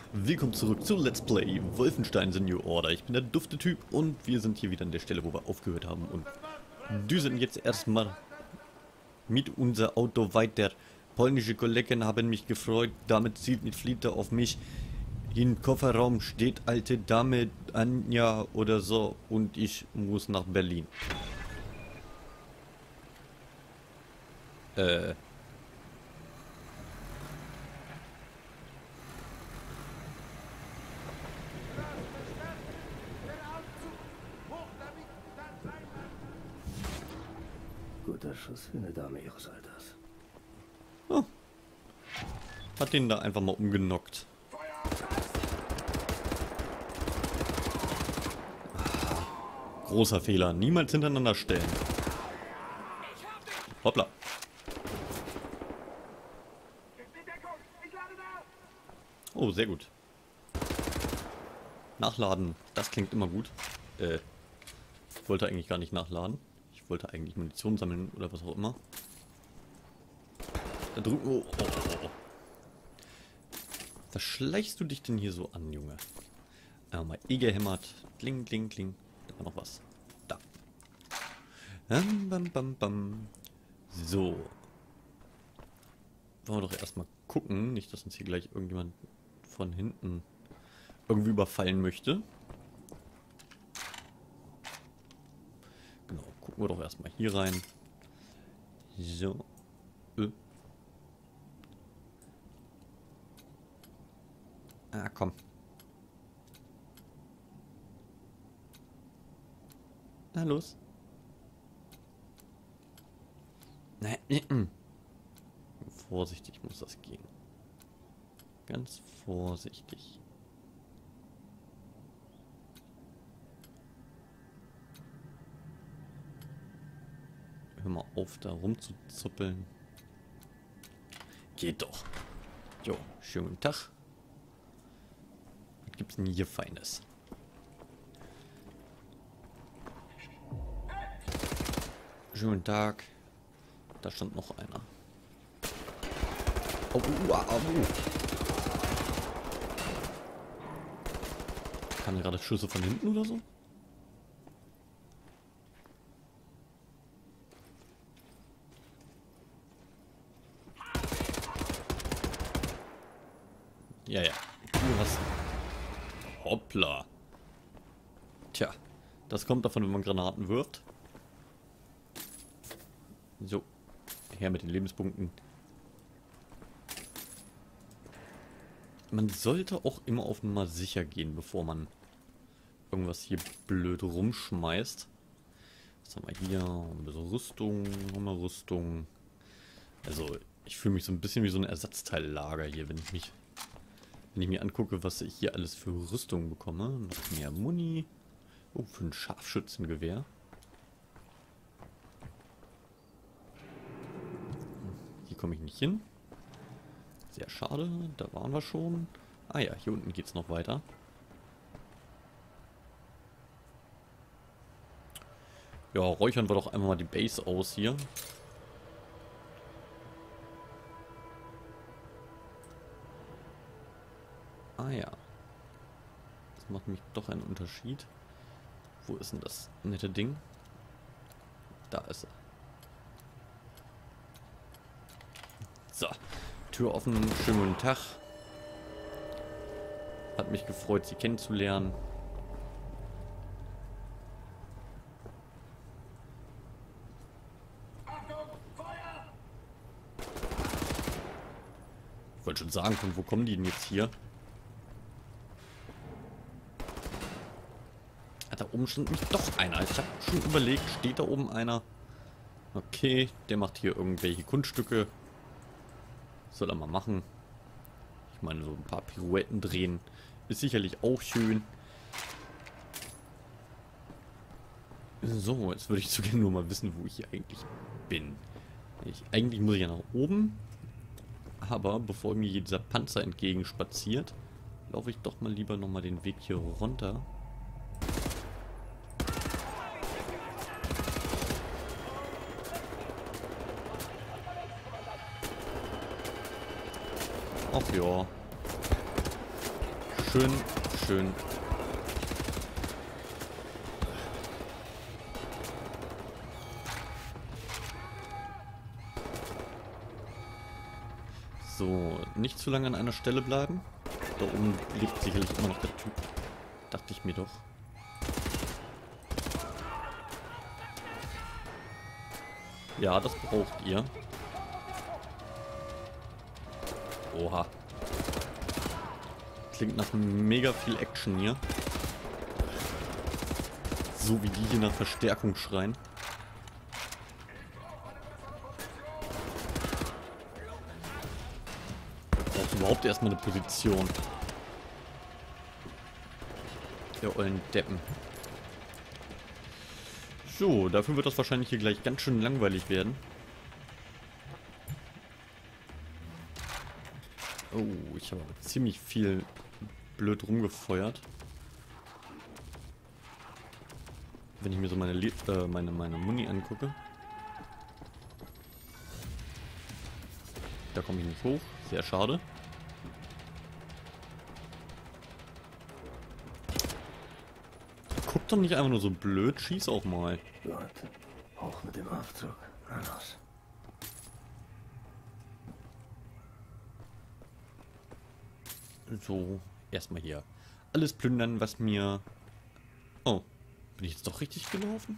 Willkommen zurück zu Let's Play Wolfenstein The New Order. Ich bin der dufte Typ und wir sind hier wieder an der Stelle, wo wir aufgehört haben. Und düsen jetzt erstmal mit unser Auto weiter. Polnische Kollegen haben mich gefreut, damit zielt mit Fliete auf mich. Im Kofferraum steht alte Dame Anja oder so und ich muss nach Berlin. Guter Schuss für eine Dame ihres Alters. Oh. Hat den da einfach mal umgenockt. Großer Fehler. Niemals hintereinander stellen. Hoppla. Oh, sehr gut. Nachladen. Das klingt immer gut. Ich wollte eigentlich gar nicht nachladen. Ich wollte eigentlich Munition sammeln oder was auch immer. Da drüben. Oh, oh, oh, oh. Was schleichst du dich denn hier so an, Junge? Mal E gehämmert. Kling, kling, kling. Da war noch was. Da. Bam, bam, bam. So. Wollen wir doch erstmal gucken. Nicht, dass uns hier gleich irgendjemand von hinten irgendwie überfallen möchte. Genau, gucken wir doch erstmal hier rein. So. Ah, komm. Na los. Nein. Vorsichtig muss das gehen. Ganz vorsichtig. Hör mal auf, da rumzuzuppeln. Geht doch. Jo, schönen guten Tag. Was gibt's denn hier Feines? Schönen Tag. Da stand noch einer. Oh, Kamen gerade Schüsse von hinten oder so? Ja, ja. Du hast... Hoppla. Tja. Das kommt davon, wenn man Granaten wirft. So. Her mit den Lebenspunkten. Man sollte auch immer auf Nummer sicher gehen, bevor man irgendwas hier blöd rumschmeißt. Was haben wir hier? Ein bisschen Rüstung. Nochmal Rüstung. Also, ich fühle mich so ein bisschen wie so ein Ersatzteillager hier, wenn ich mir angucke, was ich hier alles für Rüstung bekomme. Noch mehr Muni. Oh, für ein Scharfschützengewehr. Hier komme ich nicht hin. Sehr schade, da waren wir schon. Ah ja, hier unten geht es noch weiter. Ja, räuchern wir doch einmal mal die Base aus hier. Ah ja. Das macht nämlich doch einen Unterschied. Wo ist denn das nette Ding? Da ist er. So. Tür offen. Schönen guten Tag. Hat mich gefreut, Sie kennenzulernen. Ich wollte schon sagen, von wo kommen die denn jetzt hier? Da oben stand nicht doch einer. Ich habe schon überlegt, steht da oben einer? Okay, der macht hier irgendwelche Kunststücke. Soll er mal machen. Ich meine, so ein paar Pirouetten drehen ist sicherlich auch schön. So, jetzt würde ich zu gerne nur mal wissen, wo ich hier eigentlich bin. Eigentlich muss ich ja nach oben. Aber bevor mir dieser Panzer entgegenspaziert, laufe ich doch mal lieber nochmal den Weg hier runter. Ach ja. Schön, schön. So, nicht zu lange an einer Stelle bleiben. Da oben lebt sicherlich immer noch der Typ. Dachte ich mir doch. Ja, das braucht ihr. Oha. Klingt nach mega viel Action hier. So wie die hier nach Verstärkung schreien. Braucht überhaupt erstmal eine Position. Der ollen Deppen. So, dafür wird das wahrscheinlich hier gleich ganz schön langweilig werden. Oh, ich habe ziemlich viel blöd rumgefeuert. Wenn ich mir so meine Muni angucke. Da komme ich nicht hoch. Sehr schade. Guck doch nicht einfach nur so blöd. Schieß auch mal. Gut. Hoch mit dem Aufzug. Na los. So, erstmal hier. Alles plündern, was mir... Oh, bin ich jetzt doch richtig gelaufen?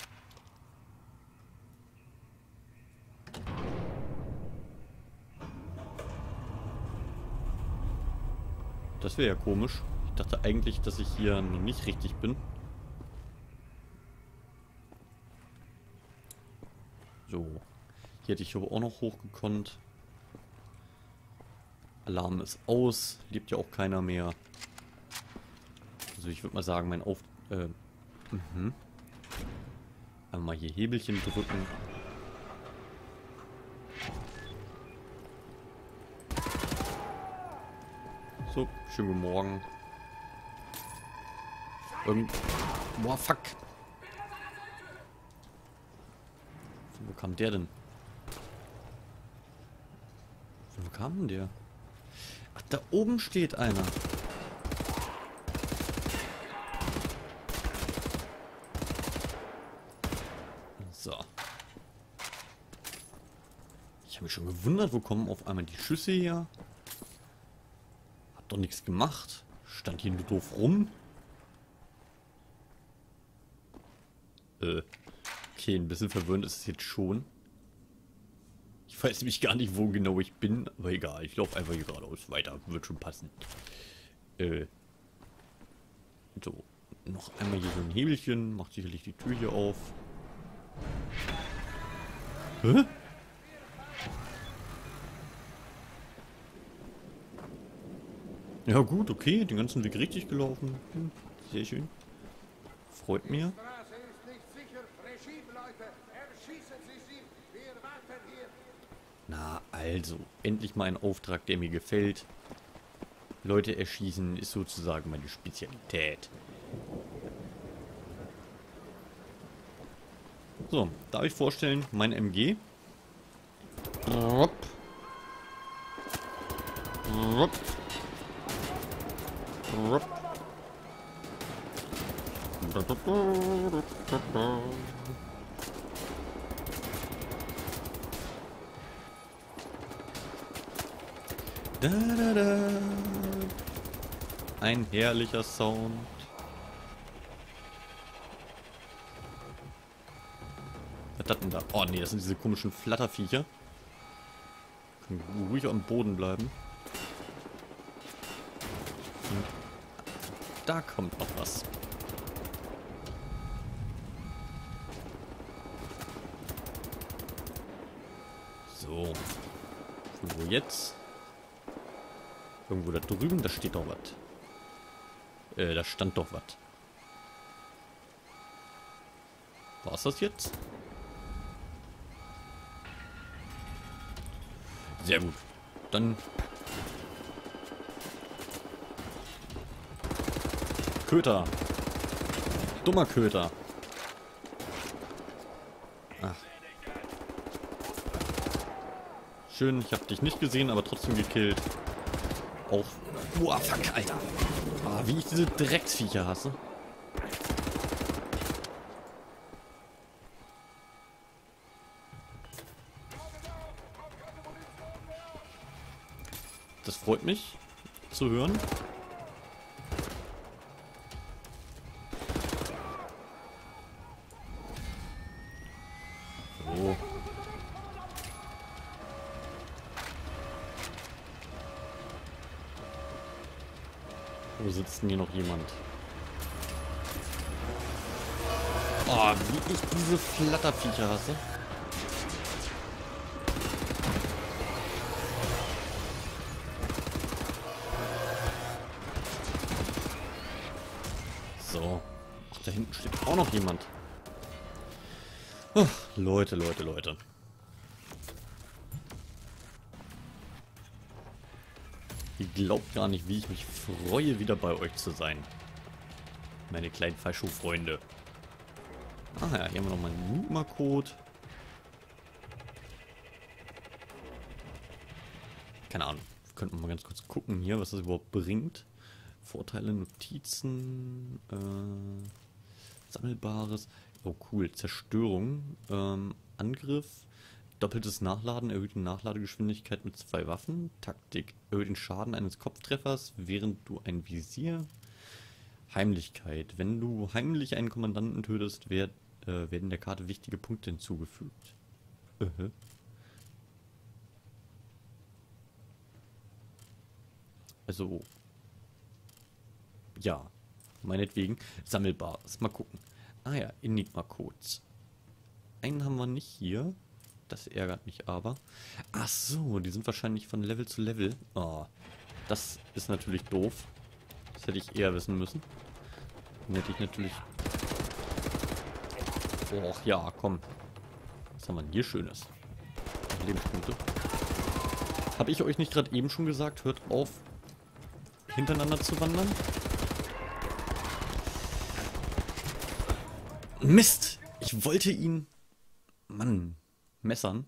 Das wäre ja komisch. Ich dachte eigentlich, dass ich hier noch nicht richtig bin. So. Hier hätte ich aber auch noch hochgekonnt. Alarm ist aus. Lebt ja auch keiner mehr. Also ich würde mal sagen, mein Einmal hier Hebelchen drücken. So, schönen guten Morgen. Boah, fuck. Wo kam der denn? Wo kam denn der? Ach, da oben steht einer. So. Ich habe mich schon gewundert, wo kommen auf einmal die Schüsse her? Hab doch nichts gemacht. Stand hier nur doof rum. Okay, ein bisschen verwirrend ist es jetzt schon. Ich weiß nämlich gar nicht, wo genau ich bin, aber egal. Ich laufe einfach hier geradeaus weiter. Wird schon passen. So. Noch einmal hier so ein Hebelchen. Macht sicherlich die Tür hier auf. Hä? Ja gut, okay. Den ganzen Weg richtig gelaufen. Sehr schön. Freut mir. Na, also, endlich mal ein Auftrag, der mir gefällt. Leute erschießen ist sozusagen meine Spezialität. So, darf ich vorstellen, mein MG. Rupp. Rupp. Rupp. Da, da, da. Ein herrlicher Sound. Was ist das denn da? Oh nee, das sind diese komischen Flatterviecher. Können ruhig am Boden bleiben. Und da kommt noch was. So. Wo jetzt? Irgendwo da drüben, da steht doch was. Da stand doch was. War's das jetzt? Sehr gut. Dann... Köter. Dummer Köter. Ach. Schön, ich habe dich nicht gesehen, aber trotzdem gekillt. Auch... Boah, fuck, Alter. Oh, wie ich diese Drecksviecher hasse. Das freut mich zu hören. So. Wo sitzt denn hier noch jemand? Oh, wie ich diese Flatterviecher hasse. So. Ach, da hinten steht auch noch jemand. Ach, Leute, Leute, Leute. Ihr glaubt gar nicht, wie ich mich freue, wieder bei euch zu sein. Meine kleinen Fascho-Freunde. Ah ja, hier haben wir nochmal einen Numa-Code. Keine Ahnung. Könnten wir mal ganz kurz gucken hier, was das überhaupt bringt. Vorteile, Notizen, Sammelbares. Oh cool, Zerstörung, Angriff, doppeltes Nachladen, erhöht die Nachladegeschwindigkeit mit 2 Waffen, Taktik, erhöht den Schaden eines Kopftreffers, während du ein Visier, Heimlichkeit. Wenn du heimlich einen Kommandanten tötest, werden der Karte wichtige Punkte hinzugefügt. Also, ja, meinetwegen. Sammelbares. Mal gucken. Ah ja, Enigma-Codes. Einen haben wir nicht hier. Das ärgert mich aber. Ach so, die sind wahrscheinlich von Level zu Level. Oh, das ist natürlich doof. Das hätte ich eher wissen müssen. Dann hätte ich natürlich... Och ja, komm. Was haben wir denn hier Schönes? Lebenspunkte. Habe ich euch nicht gerade eben schon gesagt, hört auf, hintereinander zu wandern? Mist! Ich wollte ihn... Mann, messern.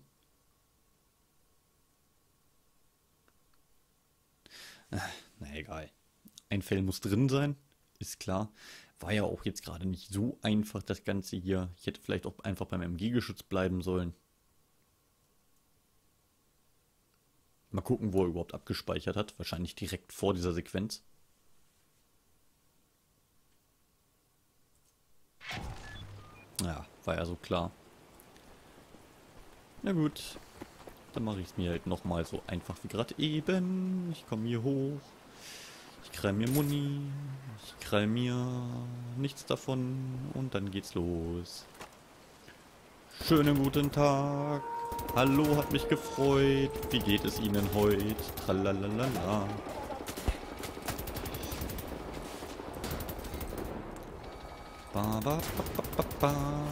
Na egal. Ein Fell muss drin sein, ist klar. War ja auch jetzt gerade nicht so einfach, das Ganze hier. Ich hätte vielleicht auch einfach beim MG-Geschütz bleiben sollen. Mal gucken, wo er überhaupt abgespeichert hat. Wahrscheinlich direkt vor dieser Sequenz. Ja, war ja so klar. Na gut. Dann mache ich es mir halt nochmal so einfach wie gerade eben. Ich komme hier hoch. Ich krall mir Muni. Ich krall mir nichts davon. Und dann geht's los. Schönen guten Tag. Hallo, hat mich gefreut. Wie geht es Ihnen heute? Tralalala. Ba, ba, ba, ba, ba, ba.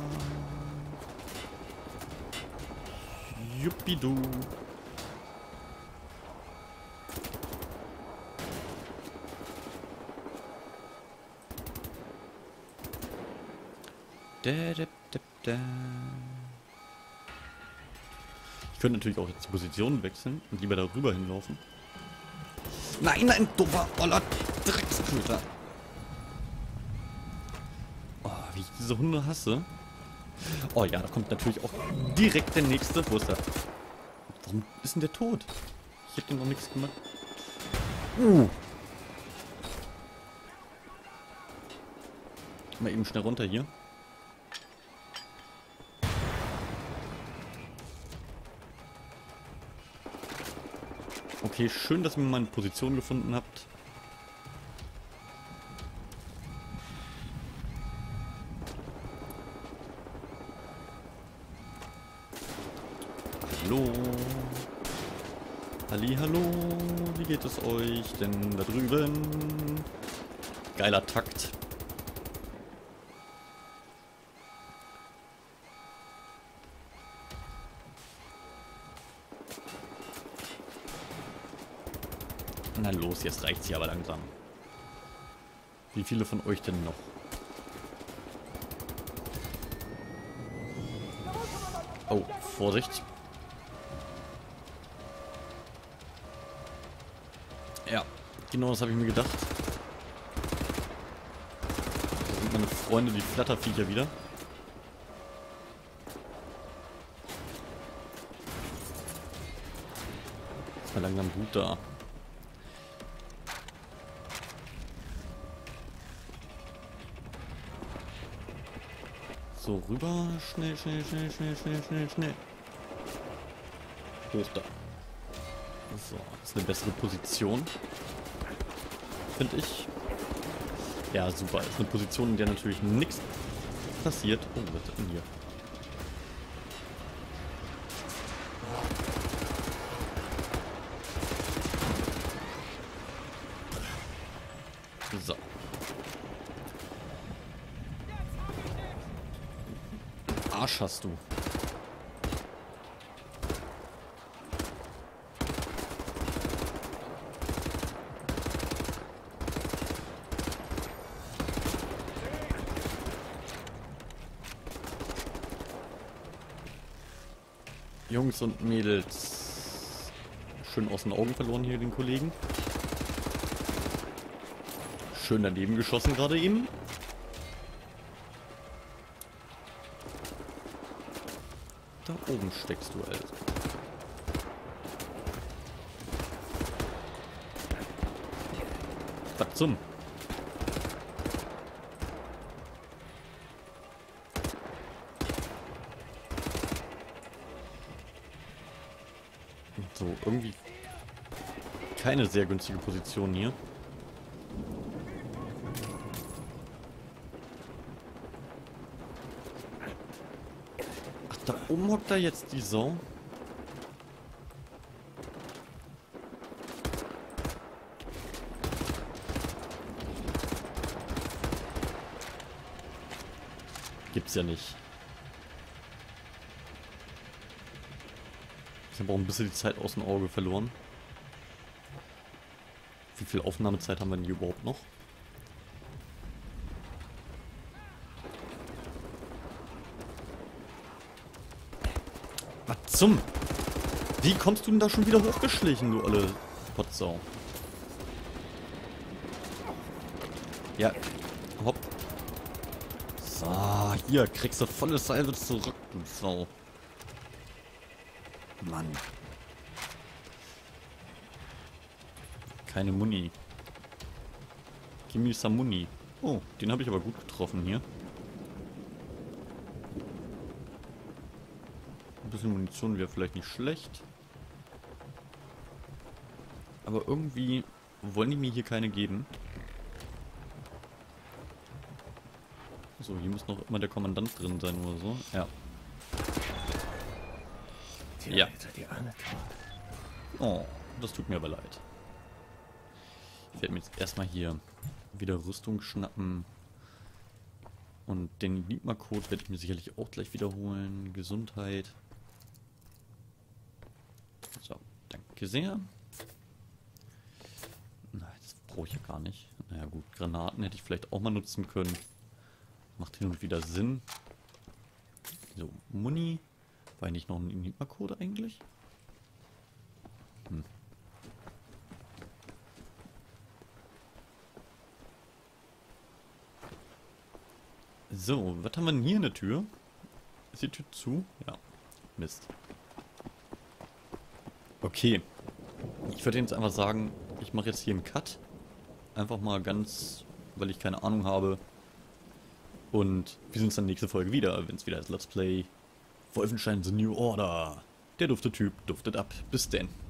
Juppidu. Da, da, da, da. Ich könnte natürlich auch jetzt die Position wechseln und lieber darüber hinlaufen. Nein, nein, dummer Oller Drecksköter. Oh, wie ich diese Hunde hasse. Oh ja, da kommt natürlich auch direkt der nächste. Wo ist er? Warum ist denn der tot? Ich hätte noch nichts gemacht. Mal eben schnell runter hier. Okay, schön, dass ihr meine Position gefunden habt. Hallo. Hallihallo. Wie geht es euch denn da drüben? Geiler Takt. Na los, jetzt reicht's hier aber langsam. Wie viele von euch denn noch? Oh, Vorsicht. Ja, genau das habe ich mir gedacht. sind meine Freunde, die Flatterviecher wieder. Ist mal langsam gut da. So, rüber. Schnell, schnell, schnell, schnell, schnell, schnell, schnell. Hoch da. So, das ist eine bessere Position. Finde ich. Ja, super. Das ist eine Position, in der natürlich nichts passiert. Oh, was ist denn hier? So. Arsch hast du. Jungs und Mädels. Schön aus den Augen verloren hier den Kollegen. Schön daneben geschossen gerade eben. Da oben steckst du, Alter. Was zum? So, irgendwie keine sehr günstige Position hier. Ach, da oben hockt da jetzt die Sau. Gibt's ja nicht. Ich habe auch ein bisschen die Zeit aus dem Auge verloren. Wie viel Aufnahmezeit haben wir denn hier überhaupt noch? Was zum? Wie kommst du denn da schon wieder hochgeschlichen, du olle Potsau? Ja, hopp. So, hier kriegst du volle Salve zurück, du Sau. Mann. Keine Muni. Gimme some Muni. Oh, den habe ich aber gut getroffen hier. Ein bisschen Munition wäre vielleicht nicht schlecht. Aber irgendwie wollen die mir hier keine geben. So, hier muss noch immer der Kommandant drin sein oder so. Ja. Ja. Oh, das tut mir aber leid. Ich werde mir jetzt erstmal hier wieder Rüstung schnappen. Und den Enigma-Code werde ich mir sicherlich auch gleich wiederholen. Gesundheit. So, danke sehr. Nein, das brauche ich ja gar nicht. Naja gut, Granaten hätte ich vielleicht auch mal nutzen können. Macht hin und wieder Sinn. So, Muni. War nicht noch ein Enigma-Code eigentlich? Hm. So, was haben wir denn hier in der Tür? Ist die Tür zu? Ja. Mist. Okay. Ich würde jetzt einfach sagen, ich mache jetzt hier einen Cut. Einfach mal ganz, weil ich keine Ahnung habe. Und wir sehen uns dann nächste Folge wieder, wenn es wieder ist Let's Play Wolfenstein The New Order. Der dufte Typ duftet ab. Bis denn.